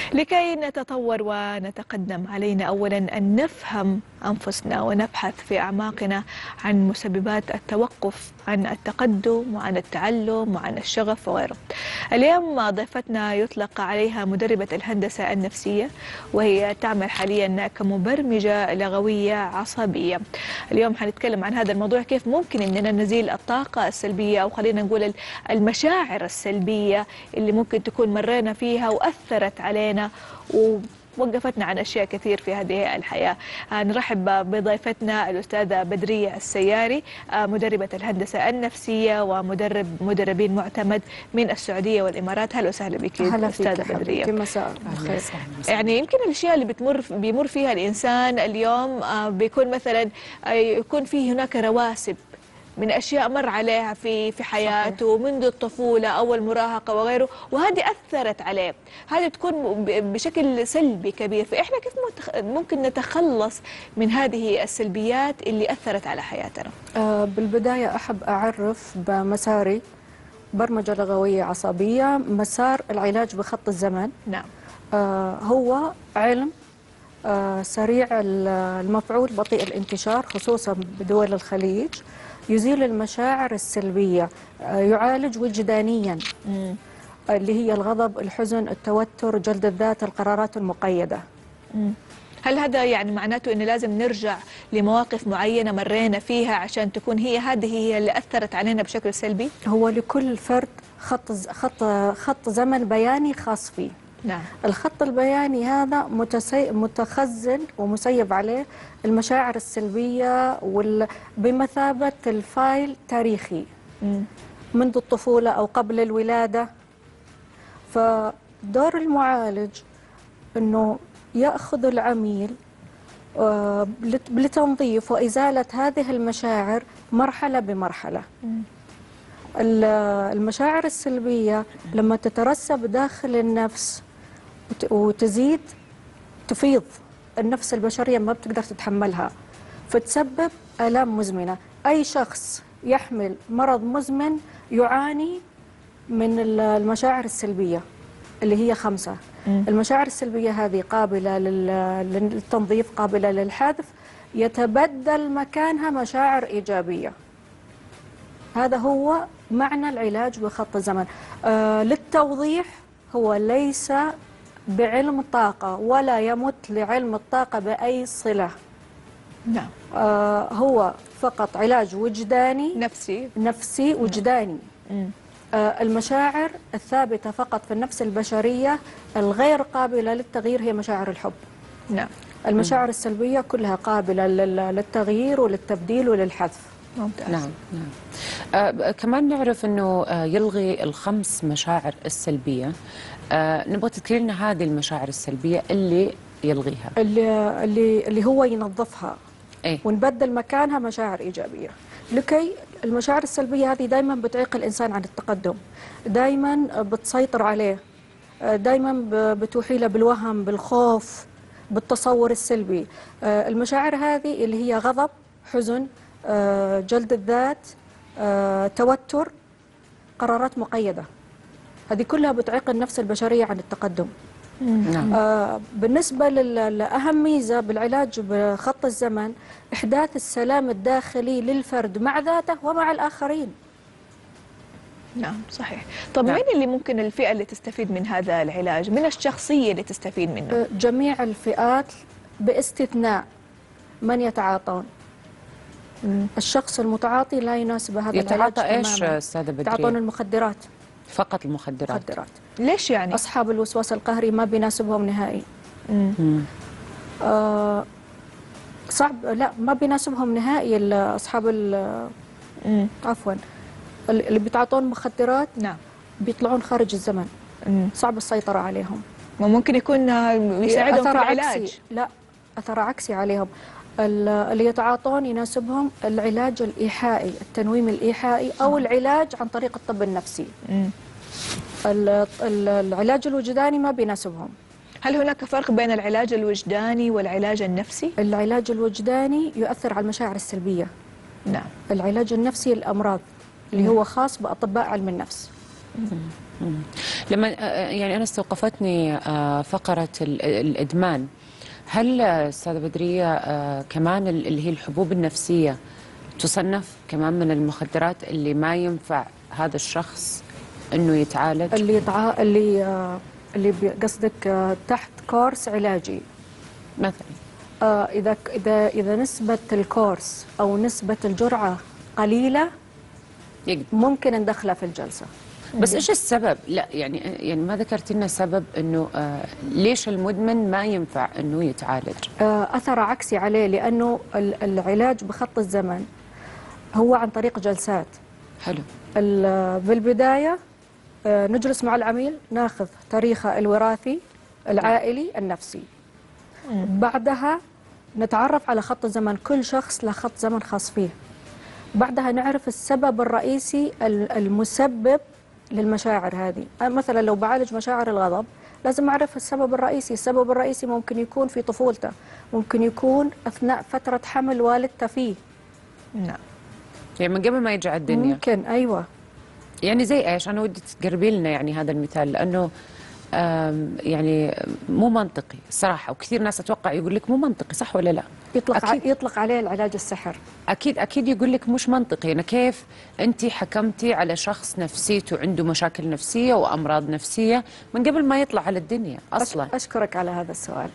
لكي نتطور ونتقدم علينا أولا أن نفهم أنفسنا ونبحث في أعماقنا عن مسببات التوقف عن التقدم وعن التعلم وعن الشغف وغيره. اليوم ضيفتنا يطلق عليها مدربة الهندسة النفسية، وهي تعمل حاليا كمبرمجة لغوية عصبية. اليوم حنتكلم عن هذا الموضوع، كيف ممكن أننا نزيل الطاقة السلبية أو خلينا نقول المشاعر السلبية اللي ممكن تكون مرينا فيها وأثرت علينا ووقفتنا عن أشياء كثير في هذه الحياة. نرحب بضيفتنا الأستاذة بدرية السياري، مدربة الهندسة النفسية ومدربين معتمد من السعودية والإمارات. هلا وسهلا بك أستاذة بدرية. مساء الخير. يعني يمكن الأشياء اللي بيمر فيها الإنسان اليوم بيكون مثلا يكون فيه هناك رواسب من أشياء مر عليها في حياته منذ الطفولة أو المراهقة وغيره، وهذه أثرت عليه، هذه تكون بشكل سلبي كبير. فإحنا كيف ممكن نتخلص من هذه السلبيات اللي أثرت على حياتنا؟ بالبداية أحب أعرف بمساري برمجة لغوية عصبية. مسار العلاج بخط الزمن. نعم. هو علم سريع المفعول بطيء الانتشار، خصوصا بدول الخليج. يزيل المشاعر السلبية، يعالج وجدانيا اللي هي الغضب، الحزن، التوتر، جلد الذات، القرارات المقيدة. هل هذا يعني معناته أنه لازم نرجع لمواقف معينة مرينا فيها عشان تكون هذه هي اللي أثرت علينا بشكل سلبي؟ هو لكل فرد خط زمن بياني خاص فيه. نعم. الخط البياني هذا متخزن ومسيب عليه المشاعر السلبية بمثابة الفايل تاريخي منذ الطفولة أو قبل الولادة. فدور المعالج أنه يأخذ العميل لتنظيف وإزالة هذه المشاعر مرحلة بمرحلة. المشاعر السلبية لما تترسب داخل النفس وتزيد تفيض النفس البشرية، ما بتقدر تتحملها، فتسبب آلام مزمنة. أي شخص يحمل مرض مزمن يعاني من المشاعر السلبية اللي هي 5. المشاعر السلبية هذه قابلة للتنظيف، قابلة للحذف، يتبدل مكانها مشاعر إيجابية. هذا هو معنى العلاج بخط الزمن. للتوضيح، هو ليس بعلم الطاقة ولا يمت لعلم الطاقة بأي صلة. نعم. هو فقط علاج وجداني نفسي وجداني. المشاعر الثابتة فقط في النفس البشرية الغير قابلة للتغيير هي مشاعر الحب. نعم. المشاعر السلبية كلها قابلة للتغيير وللتبديل وللحذف. ممتاز. نعم. كمان نعرف أنه يلغي ال5 مشاعر السلبية. نبغى تذكري لنا هذه المشاعر السلبية اللي يلغيها، اللي هو ينظفها. إيه؟ ونبدل مكانها مشاعر إيجابية. لكي المشاعر السلبية هذه دائما بتعيق الإنسان عن التقدم، دائما بتسيطر عليه، دائما بتوحي له بالوهم، بالخوف، بالتصور السلبي. المشاعر هذه اللي هي غضب، حزن، جلد الذات، توتر، قرارات مقيدة، هذه كلها بتعيق النفس البشرية عن التقدم. نعم. بالنسبة لأهم ميزة بالعلاج بخط الزمن، إحداث السلام الداخلي للفرد مع ذاته ومع الآخرين. نعم صحيح. طب نعم. مين اللي ممكن الفئة اللي تستفيد من هذا العلاج؟ من الشخصية اللي تستفيد منه؟ جميع الفئات باستثناء من يتعاطون. الشخص المتعاطي لا يناسب هذا العلاج تماما. يتعاطى ايش استاذة بدرية؟ يتعاطون المخدرات فقط. المخدرات. ليش يعني؟ أصحاب الوسواس القهري ما بيناسبهم نهائي. صعب، لا ما بيناسبهم نهائي أصحاب عفوا اللي بيتعاطون مخدرات. نعم. بيطلعون خارج الزمن. صعب السيطرة عليهم. وممكن يكون يساعدهم في العلاج. لا، أثر عكسي عليهم. اللي يتعاطون يناسبهم العلاج الإيحائي، التنويم الإيحائي، أو العلاج عن طريق الطب النفسي. العلاج الوجداني ما بيناسبهم. هل هناك فرق بين العلاج الوجداني والعلاج النفسي؟ العلاج الوجداني يؤثر على المشاعر السلبية. نعم. العلاج النفسي الأمراض اللي هو خاص بأطباء علم النفس. لما يعني أنا استوقفتني فقرة الإدمان. هل أستاذة بدرية كمان اللي هي الحبوب النفسية تصنف كمان من المخدرات اللي ما ينفع هذا الشخص إنه يتعالج؟ قصدك تحت كورس علاجي مثلا إذا نسبة الكورس أو نسبة الجرعة قليلة يقدر. ممكن ندخله في الجلسة. بس إيش السبب؟ لا يعني ما ذكرت لنا سبب إنه ليش المدمن ما ينفع إنه يتعالج؟ أثر عكسي عليه، لأنه العلاج بخط الزمن هو عن طريق جلسات. حلو. بالبداية نجلس مع العميل، ناخذ تاريخه الوراثي العائلي النفسي. بعدها نتعرف على خط الزمن، كل شخص له خط زمن خاص فيه. بعدها نعرف السبب الرئيسي المسبب للمشاعر هذه. مثلا لو بعالج مشاعر الغضب لازم أعرف السبب الرئيسي. السبب الرئيسي ممكن يكون في طفولته، ممكن يكون أثناء فترة حمل والدته فيه. نعم. يعني من قبل ما يجي على الدنيا. ممكن، أيوة. يعني زي إيش؟ أنا ودي تقربي لنا يعني هذا المثال، لأنه يعني مو منطقي الصراحة، وكثير ناس أتوقع يقول لك مو منطقي، صح ولا لا؟ يطلق عليه العلاج السحر. أكيد يقول لك مش منطقي. أنا كيف أنت حكمتي على شخص نفسيته عنده مشاكل نفسية وأمراض نفسية من قبل ما يطلع على الدنيا أصلا؟ أشكرك على هذا السؤال.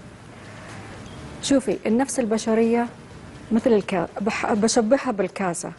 شوفي، النفس البشرية مثل بشبهها بالكاسة.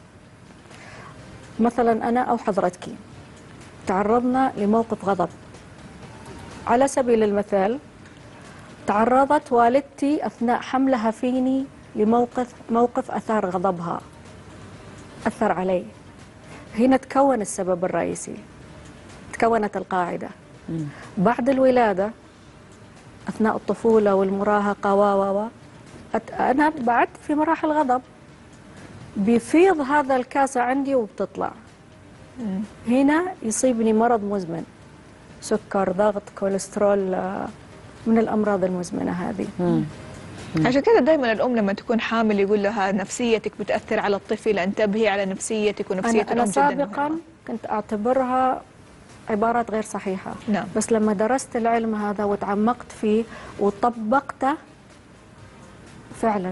مثلا أنا أو حضرتك تعرضنا لموقف غضب. على سبيل المثال تعرضت والدتي أثناء حملها فيني لموقف أثار غضبها، أثر علي. هنا تكون السبب الرئيسي، تكونت القاعدة. بعد الولادة أثناء الطفولة والمراهقة أنا بعد في مراحل غضب، بيفيض هذا الكاسة عندي وبتطلع. هنا يصيبني مرض مزمن، سكر، ضغط، كوليسترول، من الأمراض المزمنة هذه. عشان كده دائما الأم لما تكون حامل يقول لها نفسيتك بتأثر على الطفل، انتبهي على نفسيتك ونفسية الأم. أنا سابقا كنت أعتبرها عبارات غير صحيحة. نعم. بس لما درست العلم هذا وتعمقت فيه وطبقته فعلا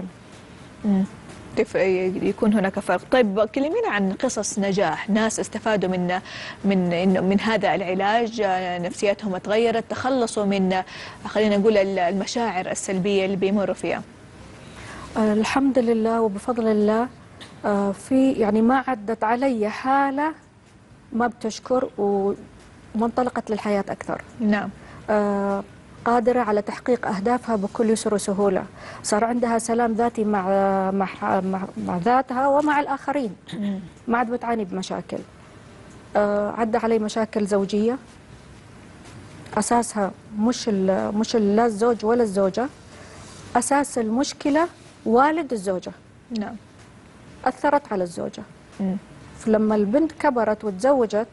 يكون هناك فرق. طيب كلمينا عن قصص نجاح، ناس استفادوا من هذا العلاج، نفسياتهم تغيرت، تخلصوا من خلينا نقول المشاعر السلبية اللي بيمروا فيها. الحمد لله وبفضل الله. في يعني ما عدت علي حالة ما بتشكر ومنطلقت للحياة أكثر. نعم. قادرة على تحقيق أهدافها بكل يسر وسهولة. صار عندها سلام ذاتي مع ذاتها ومع الآخرين. ما عاد بتعاني بمشاكل. عدى علي مشاكل زوجية أساسها مش لا الزوج ولا الزوجة، أساس المشكلة والد الزوجة. نعم. أثرت على الزوجة. فلما البنت كبرت وتزوجت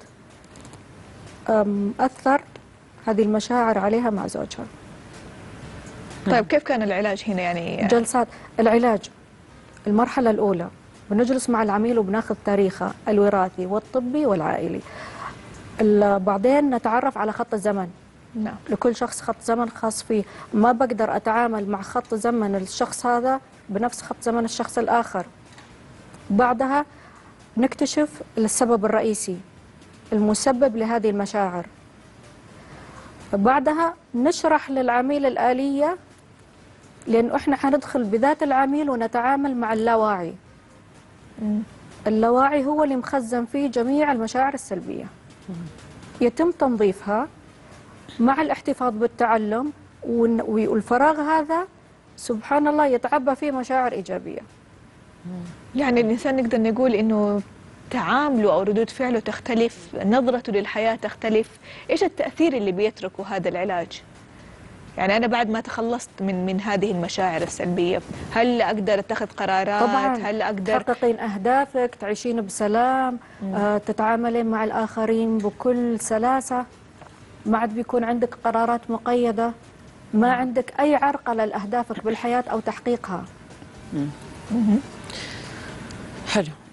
أثر هذه المشاعر عليها مع زوجها. طيب كيف كان العلاج هنا يعني؟ جلسات العلاج، المرحلة الأولى بنجلس مع العميل وبناخذ تاريخه الوراثي والطبي والعائلي. بعدين نتعرف على خط الزمن. نعم. لكل شخص خط زمن خاص فيه. ما بقدر أتعامل مع خط زمن الشخص هذا بنفس خط زمن الشخص الآخر. بعدها نكتشف السبب الرئيسي المسبب لهذه المشاعر. بعدها نشرح للعميل الآلية، لأنه إحنا حندخل بذات العميل ونتعامل مع اللاواعي. اللاواعي هو اللي مخزن فيه جميع المشاعر السلبية. يتم تنظيفها مع الاحتفاظ بالتعلم، والفراغ هذا سبحان الله يتعبى فيه مشاعر إيجابية. يعني الإنسان نقدر نقول إنه تعامله أو ردود فعله تختلف، نظرته للحياة تختلف. إيش التأثير اللي بيتركه هذا العلاج؟ يعني أنا بعد ما تخلصت من هذه المشاعر السلبية، هل أقدر أتخذ قرارات؟ طبعا. هل أقدر تحققين أهدافك، تعيشين بسلام، تتعاملين مع الآخرين بكل سلاسة. ما عاد بيكون عندك قرارات مقيدة، ما عندك أي عرقلة لأهدافك بالحياة أو تحقيقها. حلو.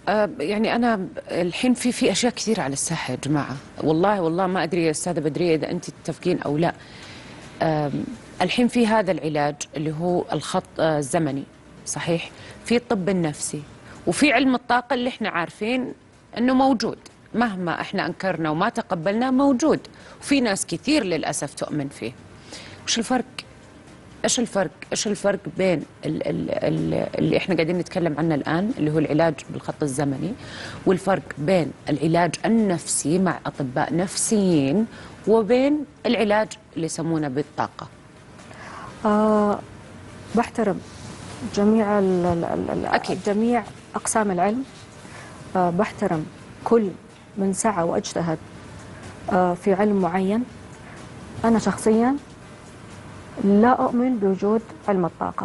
يعني أنا الحين في أشياء كثيرة على الساحة يا جماعة، والله ما أدري يا أستاذة بدرية إذا أنت تتفقين أو لا. الحين في هذا العلاج اللي هو الخط الزمني، صحيح، في الطب النفسي وفي علم الطاقة اللي احنا عارفين أنه موجود، مهما احنا أنكرنا وما تقبلناه موجود، وفي ناس كثير للأسف تؤمن فيه. وش الفرق؟ ايش الفرق بين اللي احنا قاعدين نتكلم عنه الآن اللي هو العلاج بالخط الزمني، والفرق بين العلاج النفسي مع أطباء نفسيين وبين العلاج اللي يسمونه بالطاقة؟ بحترم جميع أكيد. جميع أقسام العلم. بحترم كل من سعى واجتهد في علم معين. أنا شخصيا لا أؤمن بوجود علم الطاقة.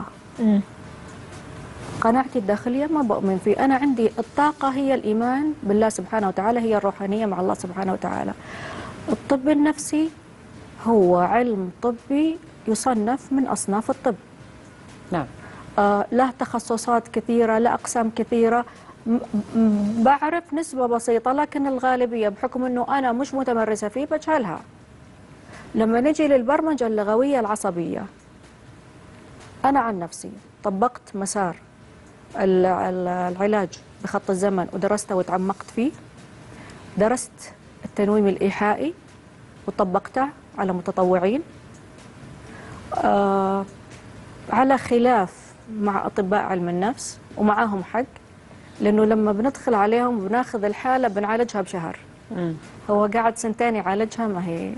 قناعتي الداخلية ما بؤمن فيه. أنا عندي الطاقة هي الإيمان بالله سبحانه وتعالى، هي الروحانية مع الله سبحانه وتعالى. الطب النفسي هو علم طبي يصنف من أصناف الطب. نعم. له تخصصات كثيرة، له أقسام كثيرة. بعرف نسبة بسيطة، لكن الغالبية بحكم أنه أنا مش متمرسة فيه بجهلها. لما نجي للبرمجة اللغوية العصبية، أنا عن نفسي طبقت مسار العلاج بخط الزمن ودرسته وتعمقت فيه. درست التنويم الإيحائي وطبقته على متطوعين، على خلاف مع أطباء علم النفس، ومعاهم حق، لأنه لما بندخل عليهم بناخذ الحالة بنعالجها بشهر. هو قاعد سنتين يعالجها،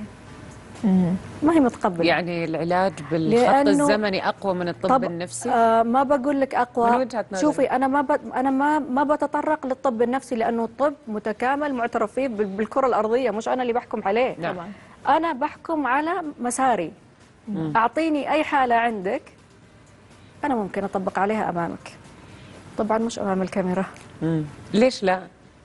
ما هي متقبلة. يعني العلاج بالخط الزمني أقوى من الطب النفسي؟ ما بقول لك أقوى. من وجهة نظري. شوفي، أنا ما بتطرق للطب النفسي، لأنه الطب متكامل معترف فيه بالكرة الأرضية، مش أنا اللي بحكم عليه. نعم. أنا بحكم على مساري. أعطيني أي حالة عندك أنا ممكن أطبق عليها أمامك، طبعا مش أمام الكاميرا. ليش لا؟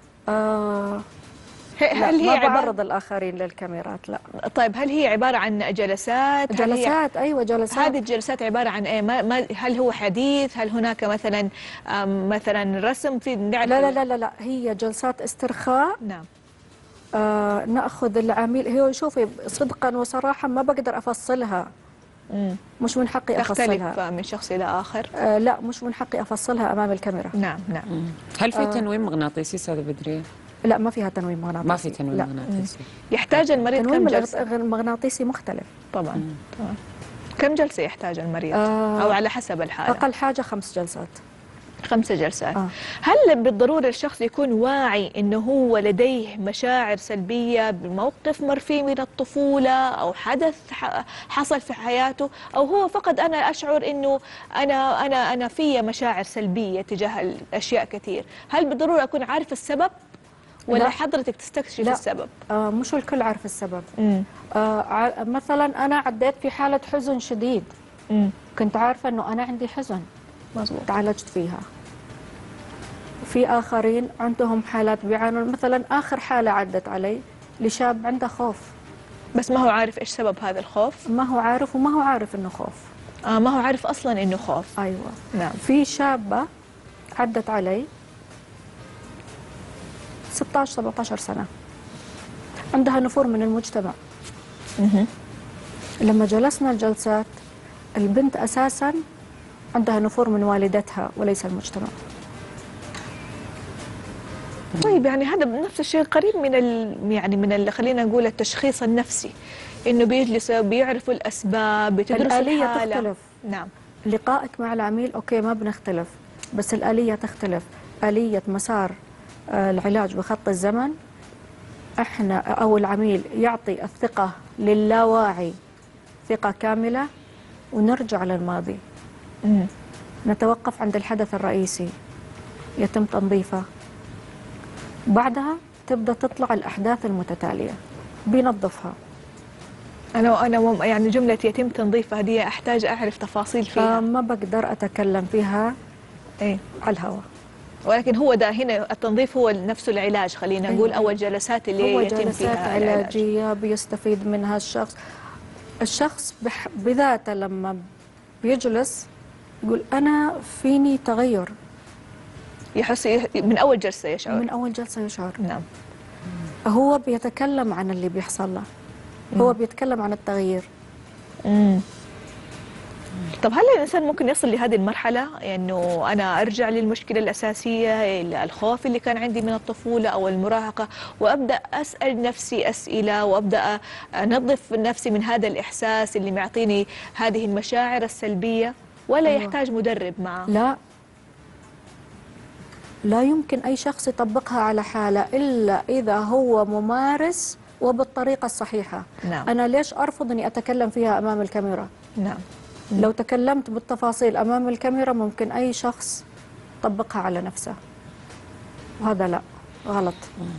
هل هي ما بعرض الآخرين للكاميرات، لا. طيب هل هي عبارة عن جلسات؟ جلسات، أيوة جلسات. هذه الجلسات عبارة عن إيه؟ هل هو حديث؟ هل هناك مثلا رسم في نعرف؟ لا، هي جلسات استرخاء. نعم. نأخذ العميل. هي شوفي صدقا وصراحة ما بقدر أفصلها. مش من حقي أفصلها. تختلف من شخص إلى آخر. لا، مش من حقي أفصلها أمام الكاميرا. نعم. هل في تنويم مغناطيسي أستاذة بدرية؟ لا، ما فيها تنويم مغناطيسي. ما في تنويم مغناطيسي. يحتاج المريض كم جلسة؟ المغناطيسي مختلف. طبعا. كم جلسة يحتاج المريض؟ أو على حسب الحالة؟ أقل حاجة 5 جلسات. 5 جلسات. هل بالضرورة الشخص يكون واعي أنه هو لديه مشاعر سلبية بموقف مرفي من الطفولة أو حدث حصل في حياته، أو هو فقط أنا أشعر أنه أنا في مشاعر سلبية تجاه الأشياء كثير؟ هل بالضرورة أكون عارف السبب ولا لا. حضرتك تستكشف لا. السبب؟ مش الكل عارف السبب. مثلا أنا عديت في حالة حزن شديد. كنت عارفة أنه أنا عندي حزن، مظبوط، تعالجت فيها. في آخرين عندهم حالات بيعانون. مثلا آخر حالة عدت علي لشاب عنده خوف، بس ما هو عارف إيش سبب هذا الخوف. ما هو عارف، وما هو عارف إنه خوف. ما هو عارف أصلا إنه خوف. أيوة. نعم. في شابة عدت علي 16-17 سنة، عندها نفور من المجتمع. لما جلسنا الجلسات، البنت أساسا عندها نفور من والدتها وليس المجتمع. طيب يعني هذا نفس الشيء قريب من خلينا نقول التشخيص النفسي، انه بيجلسوا بيعرفوا الاسباب، بتدرسوا الآلية الحالة. تختلف. نعم. لقائك مع العميل اوكي ما بنختلف، بس الآلية تختلف. آلية مسار العلاج بخط الزمن، احنا او العميل يعطي الثقة للاواعي، ثقة كاملة، ونرجع للماضي. نتوقف عند الحدث الرئيسي، يتم تنظيفه. بعدها تبدأ تطلع الأحداث المتتالية، بينظفها. أنا يعني جملة يتم تنظيفها هذه أحتاج أعرف تفاصيل فيها. ما بقدر أتكلم فيها على الهواء. ولكن هو ده هنا التنظيف هو نفسه العلاج، خلينا نقول، أو الجلسات اللي هو يتم جلسات فيها علاجية بيستفيد منها الشخص بذاته. لما بيجلس يقول أنا فيني تغير، يحس من أول جلسة يشعر؟ من أول جلسة يشعر. نعم. هو بيتكلم عن اللي بيحصل له، هو بيتكلم عن التغيير. طب هل الإنسان ممكن يصل لهذه المرحلة، إنه أنا أرجع للمشكلة الأساسية، الخوف اللي كان عندي من الطفولة أو المراهقة، وأبدأ أسأل نفسي أسئلة، وأبدأ أنظف نفسي من هذا الإحساس اللي معطيني هذه المشاعر السلبية، ولا أيوة. يحتاج مدرب معه؟ لا، لا يمكن أي شخص يطبقها على حالة إلا إذا هو ممارس وبالطريقة الصحيحة. نعم. أنا ليش أرفض أني أتكلم فيها أمام الكاميرا؟ نعم. لو تكلمت بالتفاصيل أمام الكاميرا ممكن أي شخص يطبقها على نفسه، وهذا لا، غلط.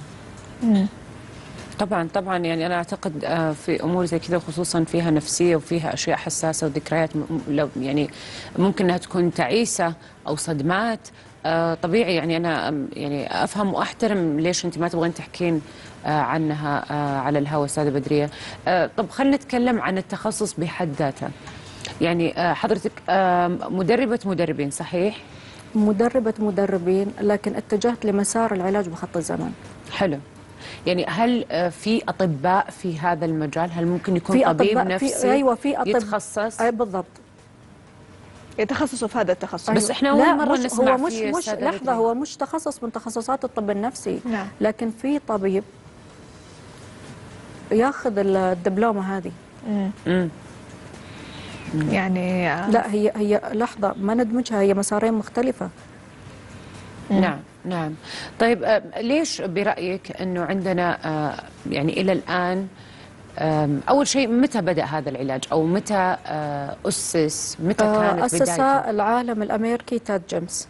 طبعا طبعا، يعني انا اعتقد في امور زي كذا، خصوصا فيها نفسيه وفيها اشياء حساسه وذكريات لو يعني ممكن انها تكون تعيسه او صدمات. طبيعي، يعني انا يعني افهم واحترم ليش انت ما تبغين تحكين عنها على الهواء استاذه بدريه. طب خلينا نتكلم عن التخصص بحد ذاته. يعني حضرتك مدربه مدربين صحيح؟ مدربة مدربين، لكن اتجهت لمسار العلاج بخط الزمن. حلو. يعني هل في أطباء في هذا المجال؟ هل ممكن يكون في طبيب أطباء نفسي أيوة في أطباء يتخصص؟ أي بالضبط. يتخصصوا في هذا التخصص. بس احنا أول مرة نسمع هو فيه مش لحظة، هو مش تخصص من تخصصات الطب النفسي. نعم. لكن في طبيب ياخذ الدبلومة هذه. يعني لا، هي لحظة، ما ندمجها، هي مسارين مختلفة. نعم نعم. طيب ليش برأيك أنه عندنا يعني إلى الآن أول شيء متى بدأ هذا العلاج، أو متى أسس، متى كانت أسس بدايته؟ العالم الأمريكي تاد جيمس.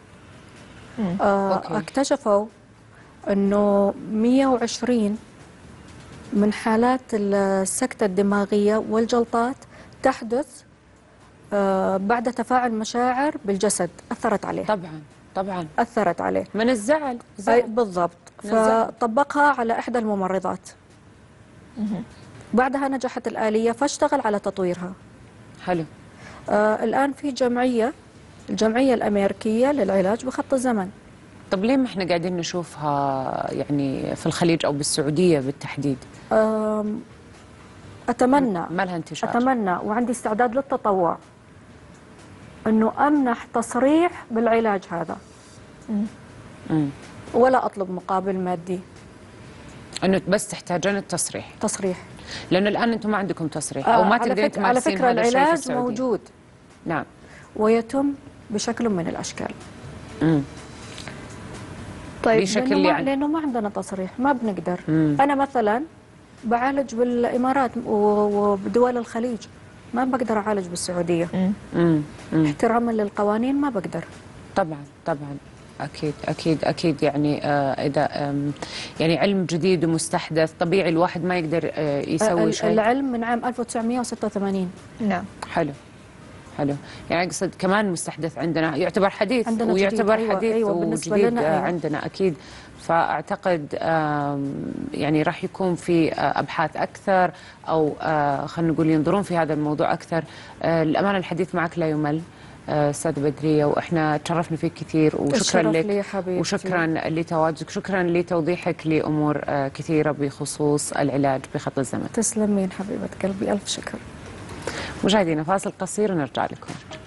اكتشفوا أنه 120 من حالات السكتة الدماغية والجلطات تحدث بعد تفاعل مشاعر بالجسد، أثرت عليه. طبعا طبعا، أثرت عليه من الزعل. أي بالضبط. فطبقها على إحدى الممرضات. بعدها نجحت الآلية فاشتغل على تطويرها. حلو. الآن في الجمعية الأمريكية للعلاج بخط الزمن. طب ليه ما احنا قاعدين نشوفها يعني في الخليج أو بالسعودية بالتحديد؟ أتمنى ما لها انتشار. أتمنى وعندي استعداد للتطوع أنه أمنح تصريح بالعلاج هذا. ولا أطلب مقابل مادي، أنه بس تحتاجون التصريح. تصريح. لأنه الآن أنتم ما عندكم تصريح أو ما تقدرين تمارسين هذا الشيء في العلاج السعودية. موجود. نعم. ويتم بشكل من الأشكال. طيب بشكل لأنه ما عندنا تصريح، ما بنقدر. أنا مثلا بعالج بالإمارات وبدول الخليج، ما بقدر أعالج بالسعودية. احتراما للقوانين ما بقدر. طبعا طبعا، أكيد أكيد أكيد. يعني إذا يعني علم جديد ومستحدث، طبيعي الواحد ما يقدر يسوي شيء. العلم من عام 1986. نعم. حلو حلو. يعني أقصد كمان مستحدث عندنا، يعتبر حديث عندنا ويعتبر جديد. حديث أيوة بالنسبة وجديد لنا. أيوة. عندنا أكيد. فأعتقد يعني راح يكون في أبحاث أكثر، أو خلينا نقول ينظرون في هذا الموضوع أكثر. الأمانة الحديث معك لا يمل أستاذة بدرية، وإحنا تشرفنا فيك كثير، وشكرا لك وشكرا لتواجدك، شكرا لتوضيحك لأمور كثيرة بخصوص العلاج بخط الزمن. تسلمين حبيبة قلبي، ألف شكر. مشاهدينا فاصل قصير ونرجع لكم.